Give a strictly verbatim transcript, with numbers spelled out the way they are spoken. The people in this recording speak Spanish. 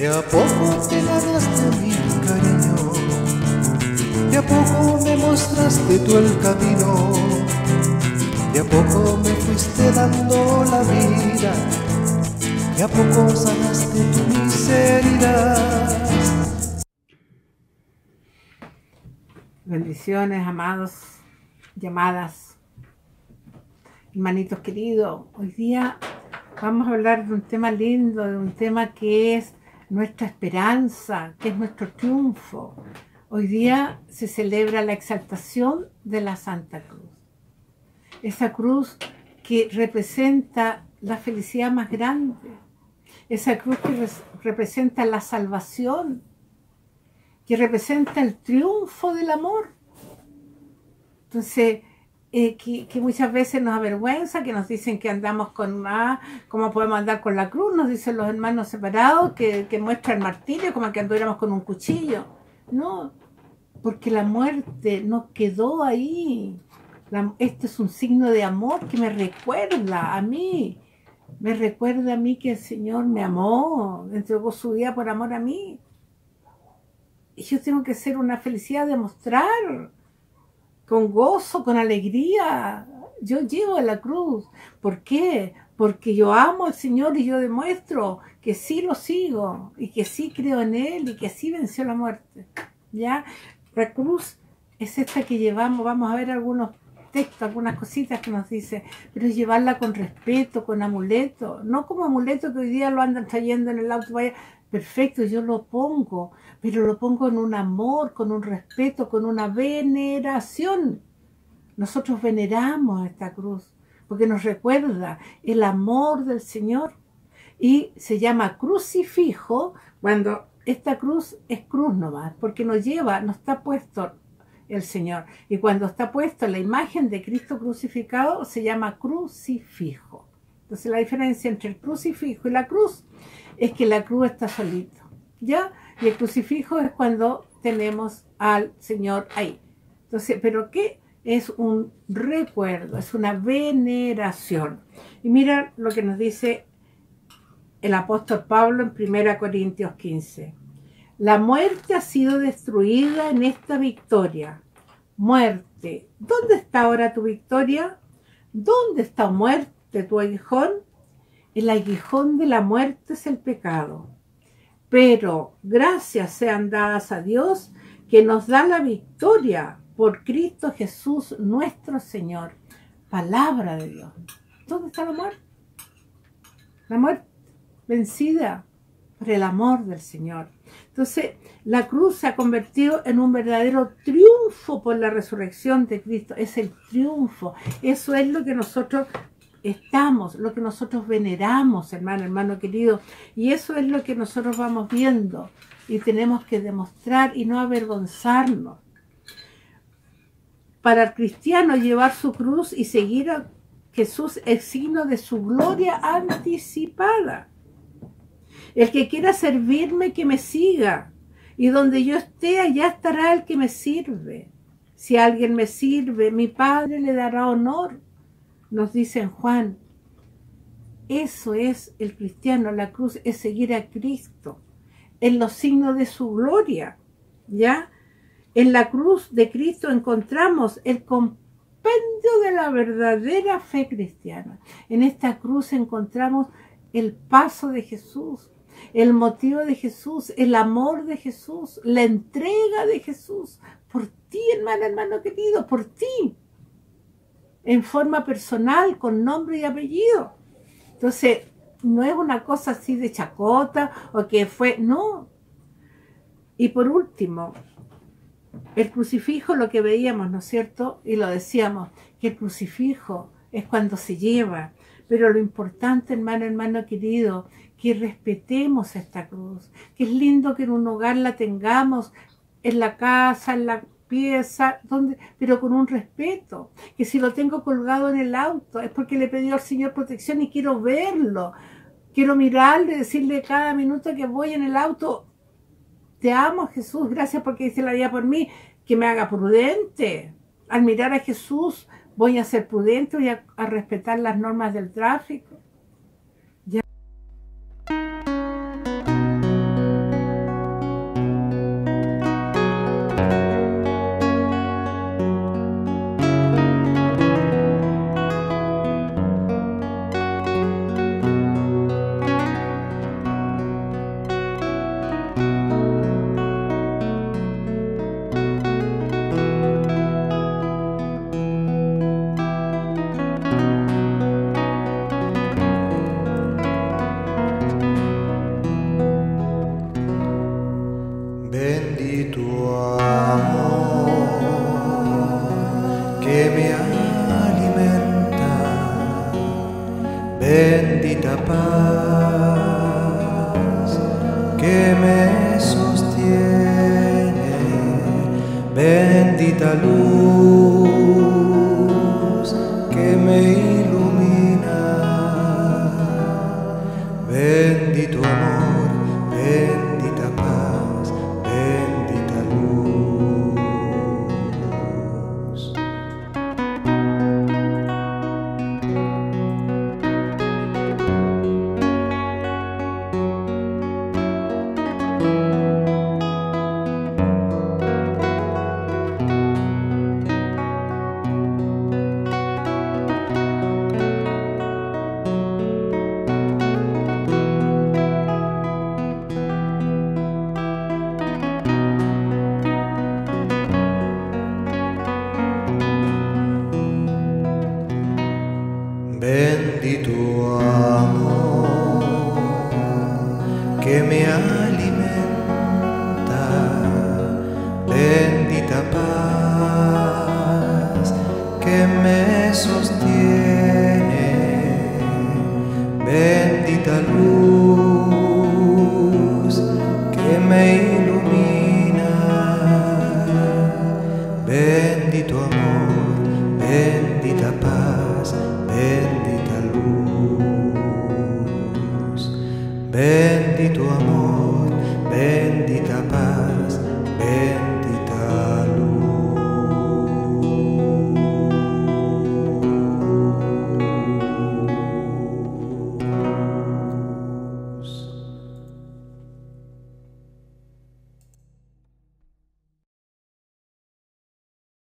De a poco te ganaste mi cariño, de a poco me mostraste tú el camino, de a poco me fuiste dando la vida, de a poco sanaste tu miseria. Bendiciones, amados y amadas, hermanitos queridos. Hoy día vamos a hablar de un tema lindo, de un tema que es nuestra esperanza, que es nuestro triunfo. Hoy día se celebra la exaltación de la Santa Cruz. Esa cruz que representa la felicidad más grande. Esa cruz que representa la salvación, que representa el triunfo del amor. Entonces, eh, que, que muchas veces nos avergüenza, que nos dicen que andamos con más, cómo podemos andar con la cruz, nos dicen los hermanos separados, que, que muestra el martirio, como que anduviéramos con un cuchillo. No, porque la muerte no quedó ahí. La, este es un signo de amor que me recuerda a mí, me recuerda a mí que el Señor me amó, entregó su vida por amor a mí. Y yo tengo que ser una felicidad de mostrar, con gozo, con alegría. Yo llevo a la cruz. ¿Por qué? Porque yo amo al Señor y yo demuestro que sí lo sigo y que sí creo en Él y que sí venció la muerte. ¿Ya? La cruz es esta que llevamos. Vamos a ver algunos textos, algunas cositas que nos dice, pero es llevarla con respeto, con amuleto, no como amuleto que hoy día lo andan trayendo en el auto. Vaya, perfecto, yo lo pongo, pero lo pongo en un amor, con un respeto, con una veneración. Nosotros veneramos esta cruz porque nos recuerda el amor del Señor y se llama crucifijo cuando esta cruz es cruz nomás, porque nos lleva, no está puesto el Señor, y cuando está puesto la imagen de Cristo crucificado se llama crucifijo. Entonces la diferencia entre el crucifijo y la cruz es que la cruz está solito, ¿ya? Y el crucifijo es cuando tenemos al Señor ahí. Entonces, ¿pero qué? Es un recuerdo, es una veneración. Y mira lo que nos dice el apóstol Pablo en primera Corintios quince. La muerte ha sido destruida en esta victoria. Muerte, ¿dónde está ahora tu victoria? ¿Dónde está, muerte, tu aguijón? El aguijón de la muerte es el pecado. Pero gracias sean dadas a Dios que nos da la victoria por Cristo Jesús nuestro Señor. Palabra de Dios. ¿Dónde está la muerte? La muerte vencida por el amor del Señor. Entonces, la cruz se ha convertido en un verdadero triunfo por la resurrección de Cristo. Es el triunfo. Eso es lo que nosotros estamos, lo que nosotros veneramos, hermano, hermano querido. Y eso es lo que nosotros vamos viendo. Y tenemos que demostrar y no avergonzarnos. Para el cristiano, llevar su cruz y seguir a Jesús es signo de su gloria anticipada. El que quiera servirme, que me siga. Y donde yo esté, allá estará el que me sirve. Si alguien me sirve, mi Padre le dará honor. Nos dice en Juan. Eso es el cristiano. La cruz es seguir a Cristo en los signos de su gloria. ¿Ya? En la cruz de Cristo encontramos el compendio de la verdadera fe cristiana. En esta cruz encontramos el paso de Jesús, el motivo de Jesús, el amor de Jesús, la entrega de Jesús por ti, hermano, hermano querido, por ti, en forma personal, con nombre y apellido. Entonces, no es una cosa así de chacota o que fue, no. Y por último, el crucifijo, lo que veíamos, ¿no es cierto? Y lo decíamos, que el crucifijo es cuando se lleva. Pero lo importante, hermano, hermano querido, que respetemos esta cruz. Que es lindo que en un hogar la tengamos, en la casa, en la pieza, donde, pero con un respeto. Que si lo tengo colgado en el auto es porque le pedí al Señor protección y quiero verlo. Quiero mirarle, decirle cada minuto que voy en el auto, te amo, Jesús, gracias porque diste la vida por mí, que me haga prudente. Al mirar a Jesús voy a ser prudente, voy a, a respetar las normas del tráfico. Ya. bendita paz que me sostiene, bendita luz que me ilumina, bendito amor, bendita paz, bendita luz. Bendito amor que me alimenta, bendita paz que me sostiene, bendita luz que me ilumina, bendito amor, bendita paz, bendita